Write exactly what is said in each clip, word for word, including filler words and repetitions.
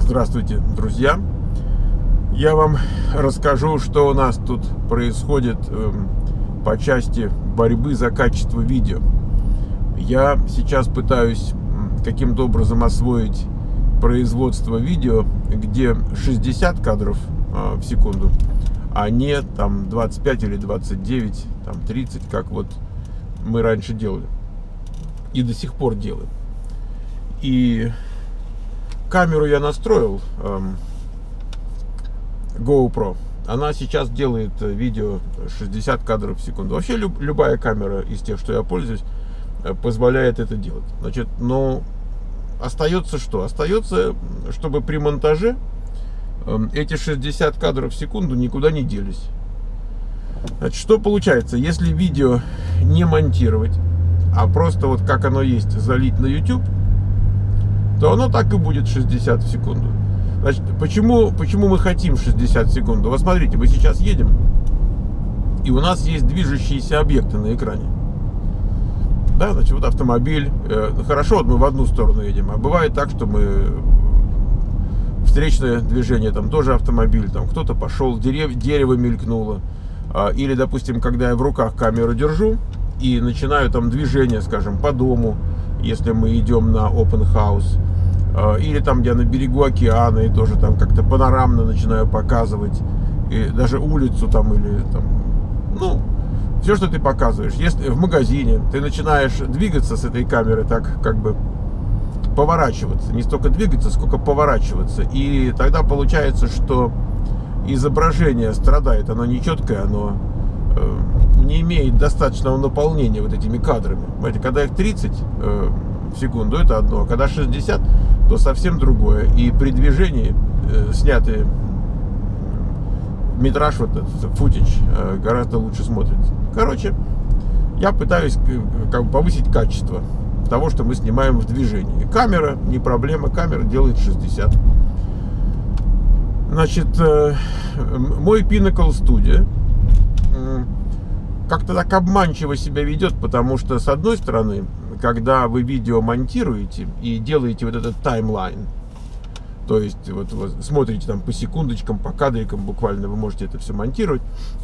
Здравствуйте, друзья! Я вам расскажу, что у нас тут происходит э, по части борьбы за качество видео. Я сейчас пытаюсь каким-то образом освоить производство видео, где шестьдесят кадров э, в секунду, а не там двадцать пять или двадцать девять, там тридцать, как вот мы раньше делали и до сих пор делаем. И камеру я настроил, эм, GoPro. Она сейчас делает видео шестьдесят кадров в секунду. Вообще люб, любая камера из тех, что я пользуюсь, позволяет это делать. Значит, но остается что? Остается, чтобы при монтаже эм, эти шестьдесят кадров в секунду никуда не делись. Значит, что получается? Если видео не монтировать, а просто вот как оно есть залить на YouTube, то оно так и будет шестьдесят в секунду. Значит, почему, почему мы хотим шестьдесят в секунду? Вот смотрите, мы сейчас едем, и у нас есть движущиеся объекты на экране. Да, значит, вот автомобиль. Э, хорошо, вот мы в одну сторону едем, а бывает так, что мы встречное движение, там тоже автомобиль, там кто-то пошел, дерев, дерево мелькнуло. Э, или, допустим, когда я в руках камеру держу и начинаю там движение, скажем, по дому, если мы идем на open house, или там я на берегу океана и тоже там как-то панорамно начинаю показывать, и даже улицу там, или там, ну, все, что ты показываешь. Если в магазине ты начинаешь двигаться с этой камеры, так как бы поворачиваться, не столько двигаться, сколько поворачиваться, и тогда получается, что изображение страдает, оно нечеткое, оно э, не имеет достаточного наполнения вот этими кадрами. Понимаете, когда их тридцать э, в секунду, это одно, а когда шестьдесят, то совсем другое. И при движении э, снятый метраж, вот этот футич, э, гораздо лучше смотрится. Короче, я пытаюсь э, как бы повысить качество того, что мы снимаем в движении. Камера, не проблема, камера делает шестьдесят. Значит, э, мой Pinnacle Studio э, как-то так обманчиво себя ведет, потому что, с одной стороны, когда вы видео монтируете и делаете вот этот таймлайн, то есть вот вы смотрите там по секундочкам, по кадрикам буквально, вы можете это все монтировать,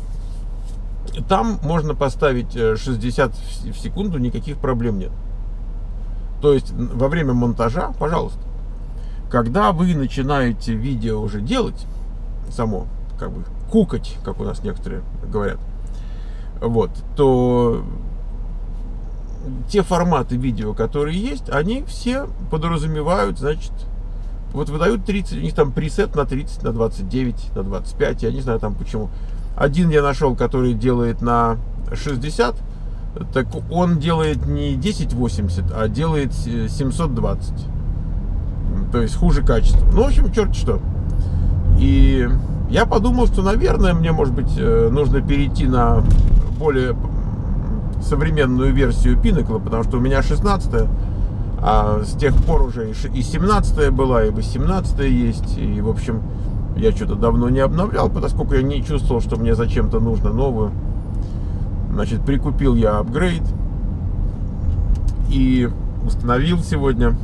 там можно поставить шестьдесят в секунду, никаких проблем нет. То есть во время монтажа, пожалуйста, когда вы начинаете видео уже делать само, как бы кукать, как у нас некоторые говорят, вот, то те форматы видео, которые есть, они все подразумевают, значит, вот выдают тридцать, у них там пресет на тридцать, на двадцать девять, на двадцать пять, я не знаю там почему. Один я нашел, который делает на шестьдесят, так он делает не десять восемьдесят, а делает семьсот двадцать, то есть хуже качество. Ну, в общем, черт что. И я подумал, что, наверное, мне, может быть, нужно перейти на более современную версию Pinnacle, потому что у меня шестнадцатая, а с тех пор уже и семнадцатая была, и восемнадцатая есть, и, в общем, я что-то давно не обновлял, поскольку я не чувствовал, что мне зачем-то нужно новую. Значит, прикупил я апгрейд и установил сегодня.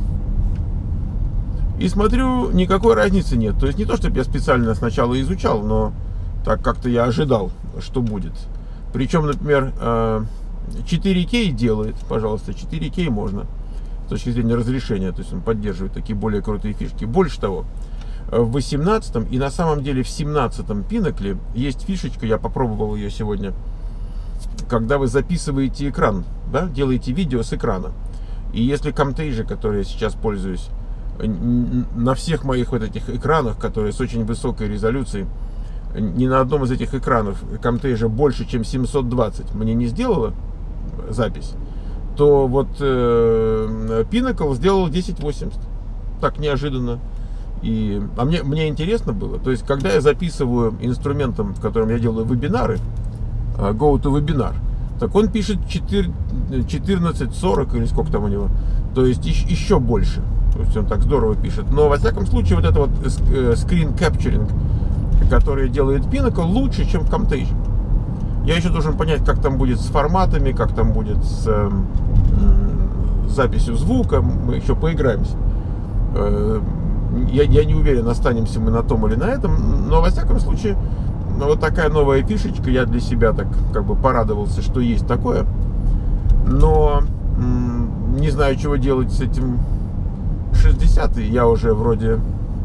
И смотрю, никакой разницы нет. То есть не то, чтобы я специально сначала изучал, но так как-то я ожидал, что будет. Причем, например, четыре кей делает, пожалуйста, четыре кей можно с точки зрения разрешения, то есть он поддерживает такие более крутые фишки. Больше того, в восемнадцатом и на самом деле в семнадцатом Pinnacle есть фишечка, я попробовал ее сегодня, когда вы записываете экран, да, делаете видео с экрана. И если Camtasia, который я сейчас пользуюсь, на всех моих вот этих экранах, которые с очень высокой резолюцией, ни на одном из этих экранов Camtasia больше, чем семьсот двадцать мне не сделала запись, то вот э, Pinnacle сделал десять восемьдесят. Так неожиданно. И, а мне, мне интересно было, то есть, когда я записываю инструментом, в котором я делаю вебинары, GoToWebinar, так он пишет четырнадцать сорок или сколько там у него, то есть еще больше. То есть он так здорово пишет. Но во всяком случае вот это вот screen capturing, который делает Pinnacle, лучше, чем в Camtasia. Я еще должен понять, как там будет с форматами, как там будет с э, записью звука. Мы еще поиграемся. Э, я, я не уверен, останемся мы на том или на этом, но во всяком случае, ну, вот такая новая фишечка, я для себя так как бы порадовался, что есть такое, но м- не знаю, чего делать с этим шестьдесят, и я уже вроде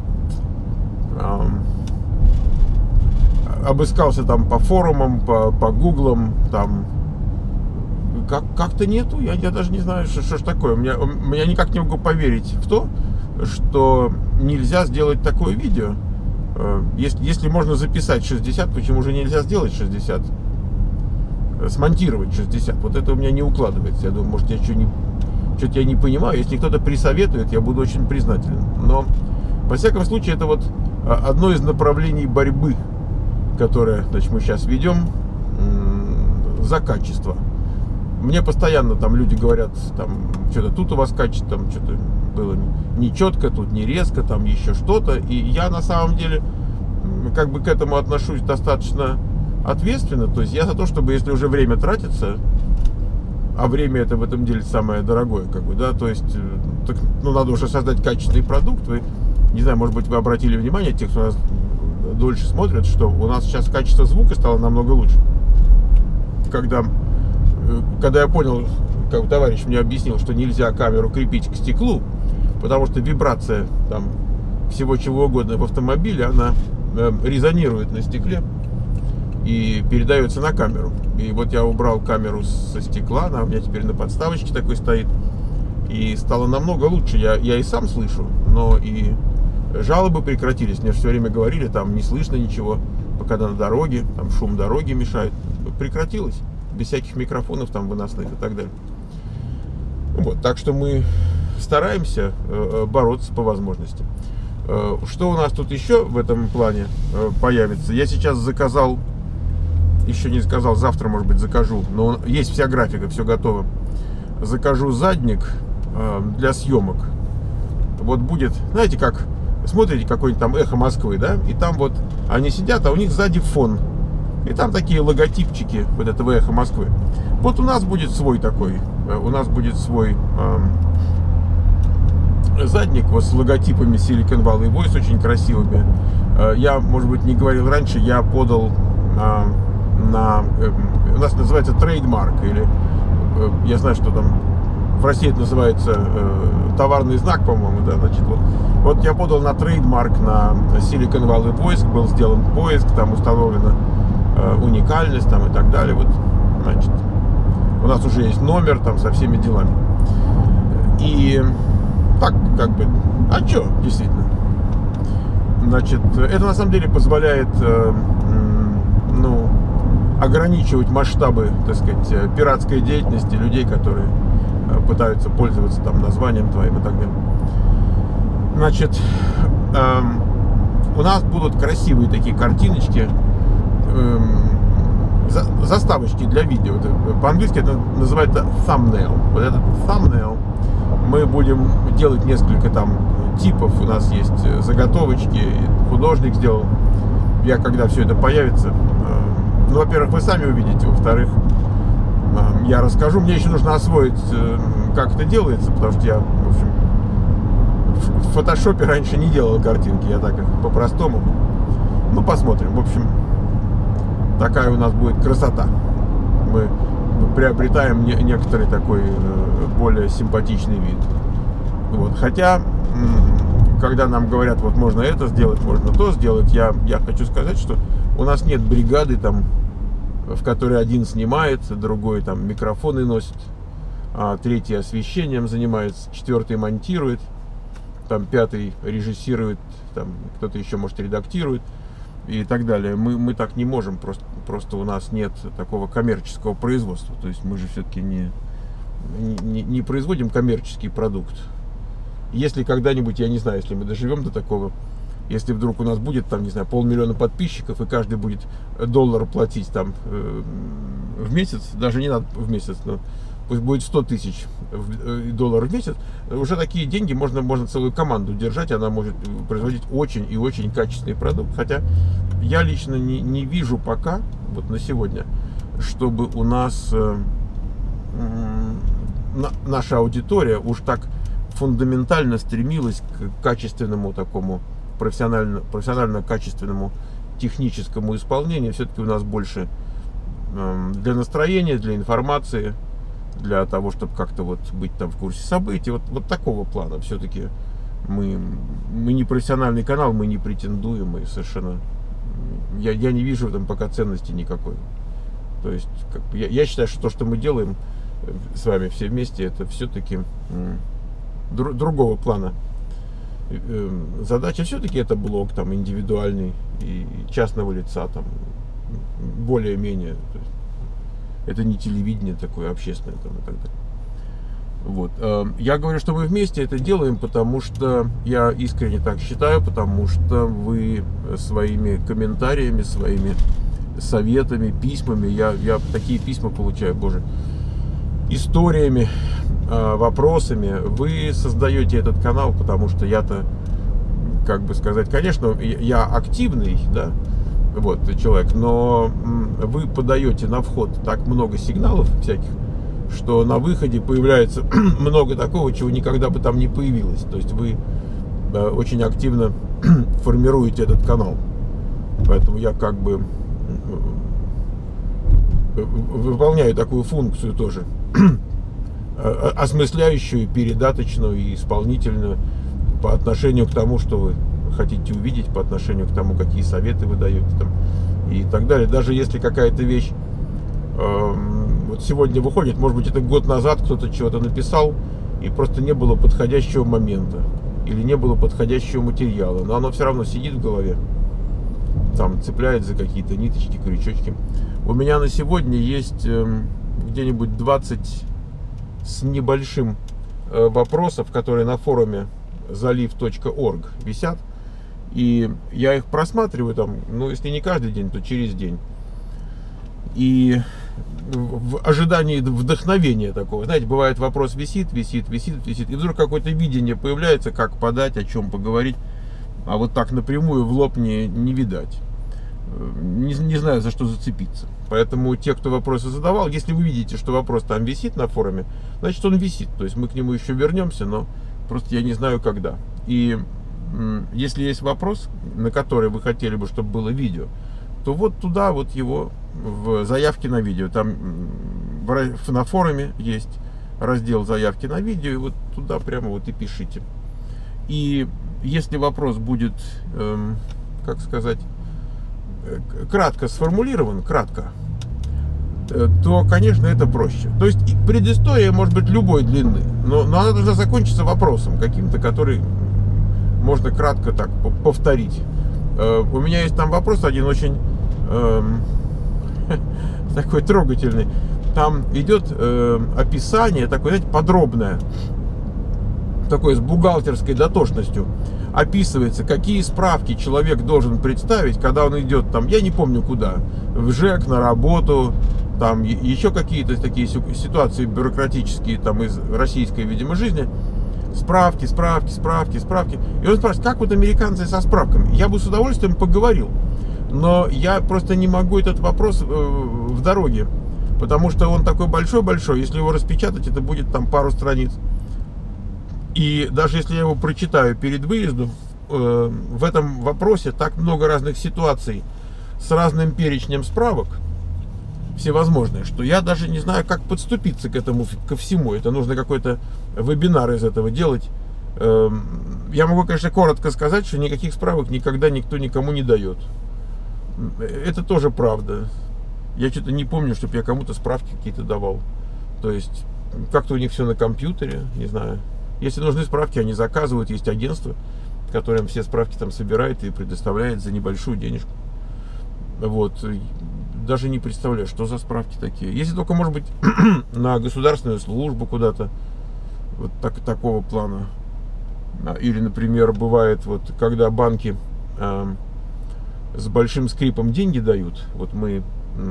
эм, обыскался там по форумам, по, по гуглам, там как, как-то нету, я, я даже не знаю, что, что ж такое, у меня, у меня никак не могу поверить в то, что нельзя сделать такое видео. Если, если можно записать шестьдесят, почему же нельзя сделать шестьдесят? Смонтировать шестьдесят. Вот это у меня не укладывается. Я думаю, может, я что-то не, что-то я не понимаю. Если кто-то присоветует, я буду очень признателен. Но, во всяком случае, это вот одно из направлений борьбы, которое, значит, мы сейчас ведем за качество. Мне постоянно там люди говорят, там, что-то тут у вас качество, там, что-то было не четко, тут не резко, там еще что-то. И я на самом деле как бы к этому отношусь достаточно ответственно. То есть я за то, чтобы, если уже время тратится, а время это в этом деле самое дорогое, как бы, да, то есть, так, ну, надо уже создать качественный продукт. Вы, не знаю, может быть, вы обратили внимание, те, кто нас дольше смотрят, что у нас сейчас качество звука стало намного лучше. Когда, когда я понял, как товарищ мне объяснил, что нельзя камеру крепить к стеклу, потому что вибрация там всего чего угодно в автомобиле, она э, резонирует на стекле и передается на камеру. И вот я убрал камеру со стекла, она у меня теперь на подставочке такой стоит, и стало намного лучше. Я, я и сам слышу, но и жалобы прекратились. Мне все время говорили, там не слышно ничего, когда на дороге, там шум дороги мешает. Прекратилось, без всяких микрофонов там выносных и так далее. Вот, так что мы стараемся э, бороться по возможности. Э, что у нас тут еще в этом плане э, появится? Я сейчас заказал, еще не заказал, завтра, может быть, закажу, но он, есть вся графика, все готово. Закажу задник э, для съемок. Вот будет, знаете, как смотрите какой-нибудь там «Эхо Москвы», да, и там вот они сидят, а у них сзади фон. И там такие логотипчики вот этого «Эхо Москвы». Вот у нас будет свой такой, у нас будет свой э, задник вот с логотипами Silicon Valley Voice, очень красивыми. Э, я, может быть, не говорил раньше, я подал э, на, э, у нас называется трейдмарк, или э, я знаю, что там в России это называется э, товарный знак, по-моему, да, значит, вот. Вот я подал на трейдмарк на Silicon Valley Voice, был сделан поиск, там установлено уникальность там и так далее. Вот, значит, у нас уже есть номер там со всеми делами. И так, как бы, а что, действительно? Значит, это на самом деле позволяет, э, ну, ограничивать масштабы, так сказать, пиратской деятельности людей, которые пытаются пользоваться там названием твоим и так далее. Значит, э, у нас будут красивые такие картиночки, заставочки для видео. По-английски это называется thumbnail. Вот этот thumbnail мы будем делать несколько там типов. У нас есть заготовочки, художник сделал. Я, когда все это появится, ну, во-первых, вы сами увидите, во-вторых, я расскажу. Мне еще нужно освоить, как это делается, потому что я, в общем, в фотошопе раньше не делал картинки, я так их по-простому. Ну, посмотрим. В общем, такая у нас будет красота. Мы приобретаем не, некоторый такой более симпатичный вид. Вот. Хотя, когда нам говорят, вот можно это сделать, можно то сделать, я, я хочу сказать, что у нас нет бригады, там, в которой один снимает, другой там микрофоны носит, а третий освещением занимается, четвертый монтирует, там пятый режиссирует, там кто-то еще, может, редактирует и так далее. Мы, мы так не можем, просто, просто у нас нет такого коммерческого производства. То есть мы же все-таки не, не, не производим коммерческий продукт. Если когда-нибудь, я не знаю, если мы доживем до такого, если вдруг у нас будет там, не знаю, полмиллиона подписчиков, и каждый будет доллар платить там э, в месяц, даже не надо в месяц, но пусть будет сто тысяч долларов в месяц, уже такие деньги можно, можно целую команду держать, она может производить очень и очень качественный продукт. Хотя я лично не, не вижу пока, вот на сегодня, чтобы у нас э, на, наша аудитория уж так фундаментально стремилась к качественному такому, профессионально, профессионально качественному техническому исполнению. Все-таки у нас больше э, для настроения, для информации, для того, чтобы как-то вот быть там в курсе событий. Вот, вот такого плана. Все-таки мы, мы не профессиональный канал, мы не претендуем, и совершенно я, я не вижу в этом пока ценности никакой. То есть как, я, я считаю, что то, что мы делаем с вами все вместе, это все-таки дру, другого плана задача. Все-таки это блог там индивидуальный и частного лица, там более-менее. Это не телевидение такое общественное там, и так далее. Вот. Я говорю, что мы вместе это делаем, потому что я искренне так считаю, потому что вы своими комментариями, своими советами, письмами, я, я такие письма получаю, боже, историями, вопросами, вы создаете этот канал, потому что я-то, как бы сказать, конечно, я активный, да, вот, человек, но вы подаете на вход так много сигналов всяких, что на выходе появляется много такого, чего никогда бы там не появилось. То есть вы да, очень активно формируете этот канал. Поэтому я как бы выполняю такую функцию тоже, осмысляющую, передаточную и исполнительную по отношению к тому, что вы хотите увидеть, по отношению к тому, какие советы вы даете там, и так далее. Даже если какая-то вещь вот сегодня выходит, может быть, это год назад кто-то чего-то написал, и просто не было подходящего момента, или не было подходящего материала, но оно все равно сидит в голове, там цепляет за какие-то ниточки, крючочки. У меня на сегодня есть э, где-нибудь двадцать с небольшим э, вопросов, которые на форуме залив точка орг висят, и я их просматриваю там, ну, если не каждый день, то через день. И в ожидании вдохновения такого, знаете, бывает, вопрос висит, висит, висит, висит, и вдруг какое-то видение появляется, как подать, о чем поговорить, а вот так напрямую в лоб не, не видать. Не, не знаю, за что зацепиться. Поэтому те, кто вопросы задавал, если вы видите, что вопрос там висит на форуме, значит, он висит. То есть мы к нему еще вернемся, но просто я не знаю, когда. И если есть вопрос, на который вы хотели бы, чтобы было видео, то вот туда вот его в заявке на видео. Там на форуме есть раздел заявки на видео, и вот туда прямо вот и пишите. И если вопрос будет, эм, как сказать, кратко сформулирован, кратко, то, конечно, это проще. То есть предыстория может быть любой длины, но, но она должна закончиться вопросом каким-то, который можно кратко так повторить. У меня есть там вопрос один очень э, такой трогательный. Там идет э, описание такое, знаете, подробное, такое с бухгалтерской дотошностью. Описывается, какие справки человек должен представить, когда он идет там, я не помню куда, в ЖЭК, на работу, там еще какие-то такие ситуации бюрократические там из российской, видимо, жизни. Справки, справки, справки, справки. И он спрашивает, как вот американцы со справками? Я бы с удовольствием поговорил, но я просто не могу этот вопрос в дороге, потому что он такой большой-большой, если его распечатать, это будет там пару страниц. И даже если я его прочитаю перед выездом, в этом вопросе так много разных ситуаций с разным перечнем справок, всевозможные, что я даже не знаю, как подступиться к этому, ко всему. Это нужно какой-то вебинар из этого делать. Я могу, конечно, коротко сказать, что никаких справок никогда никто никому не дает. Это тоже правда. Я что-то не помню, чтобы я кому-то справки какие-то давал. То есть, как-то у них все на компьютере, не знаю. Если нужны справки, они заказывают. Есть агентство, которое все справки там собирает и предоставляет за небольшую денежку. Вот. Даже не представляю, что за справки такие. Если только, может быть, на государственную службу куда-то, вот так, такого плана. Или, например, бывает, вот, когда банки э, с большим скрипом деньги дают. Вот мы э,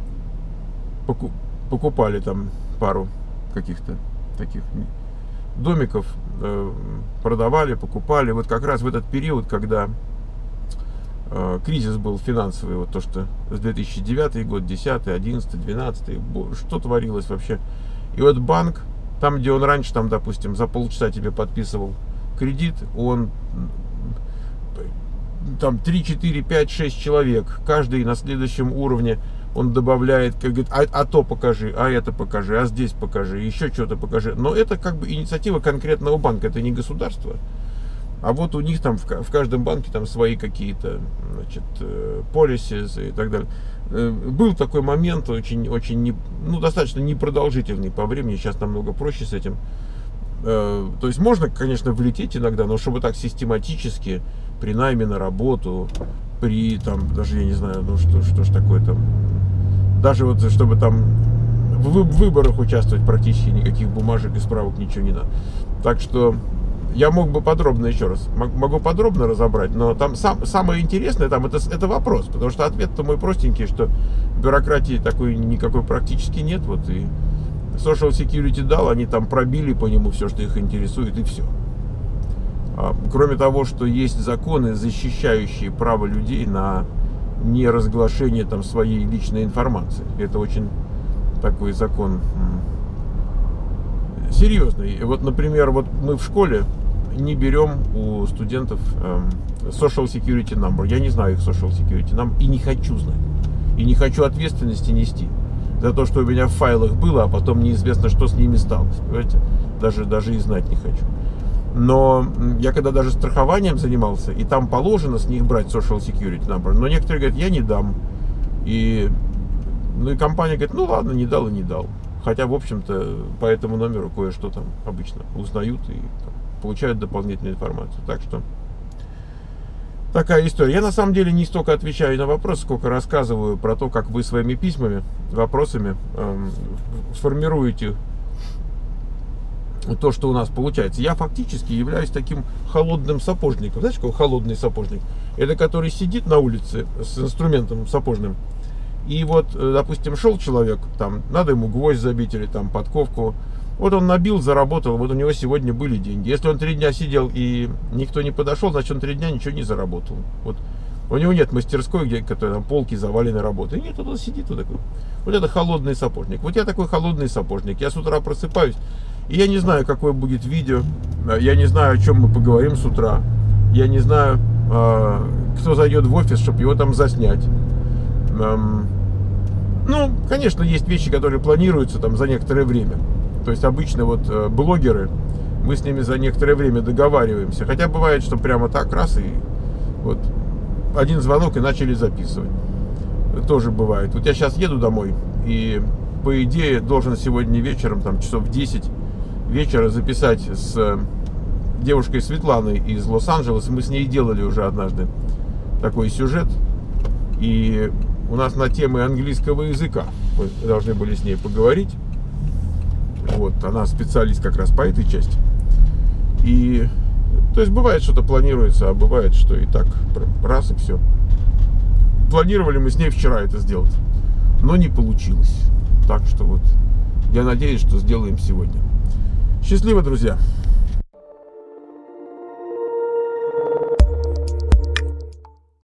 поку покупали там пару каких-то таких домиков, э, продавали, покупали. Вот как раз в этот период, когда кризис был финансовый, вот то, что с две тысячи девятый год, десятый, одиннадцатый, двенадцатый, что творилось вообще. И вот банк Там, где он раньше, там, допустим, за полчаса тебе подписывал кредит, он там три, четыре, пять, шесть человек, каждый на следующем уровне он добавляет, как говорит, а, а то покажи, а это покажи, а здесь покажи, еще что-то покажи. Но это как бы инициатива конкретного банка, это не государство. А вот у них там в, в каждом банке там свои какие-то, значит, policies и так далее. Был такой момент, очень, очень не, ну, достаточно непродолжительный по времени, сейчас намного проще с этим. То есть можно, конечно, влететь иногда, но чтобы так систематически при найме на работу, при там, даже я не знаю, ну что, что ж такое там, даже вот чтобы там в выборах участвовать практически никаких бумажек и справок ничего не надо. Так что я мог бы подробно еще раз, могу подробно разобрать, но там сам, самое интересное там это, это вопрос, потому что ответ-то мой простенький, что бюрократии такой никакой практически нет, вот и Social Security дал, они там пробили по нему все, что их интересует, и все. А, кроме того, что есть законы, защищающие право людей на неразглашение там своей личной информации. Это очень такой закон серьезный. Вот, например, вот мы в школе не берем у студентов э, Social Security Number. Я не знаю их Social Security Number и не хочу знать. И не хочу ответственности нести за то, что у меня в файлах было, а потом неизвестно, что с ними стало. Понимаете? Даже, даже и знать не хочу. Но я когда даже страхованием занимался, и там положено с них брать Social Security Number, но некоторые говорят, я не дам. И, ну и компания говорит, ну ладно, не дал и не дал. Хотя, в общем-то, по этому номеру кое-что там обычно узнают и там получают дополнительную информацию. Так что такая история. Я на самом деле не столько отвечаю на вопросы, сколько рассказываю про то, как вы своими письмами, вопросами эм, формируете то, что у нас получается. Я фактически являюсь таким холодным сапожником. Знаете, какой холодный сапожник? Это который сидит на улице с инструментом сапожным. И вот, допустим, шел человек, там, надо ему гвоздь забить или там подковку. Вот он набил, заработал, вот у него сегодня были деньги. Если он три дня сидел и никто не подошел, значит он три дня ничего не заработал. Вот у него нет мастерской, где там полки завалены работой. Нет, он сидит вот такой. Вот это холодный сапожник. Вот я такой холодный сапожник. Я с утра просыпаюсь, и я не знаю, какое будет видео. Я не знаю, о чем мы поговорим с утра. Я не знаю, кто зайдет в офис, чтобы его там заснять. Ну, конечно, есть вещи, которые планируются там за некоторое время. То есть обычно вот э, блогеры, мы с ними за некоторое время договариваемся. Хотя бывает, что прямо так раз и вот один звонок и начали записывать. Тоже бывает. Вот я сейчас еду домой и по идее должен сегодня вечером, там часов в десять вечера записать с девушкой Светланой из Лос-Анджелеса. Мы с ней делали уже однажды такой сюжет. И у нас на темы английского языка мы должны были с ней поговорить. Вот, она специалист как раз по этой части. И, то есть, бывает, что-то планируется, а бывает, что и так, раз и все. Планировали мы с ней вчера это сделать, но не получилось. Так что вот, я надеюсь, что сделаем сегодня. Счастливо, друзья!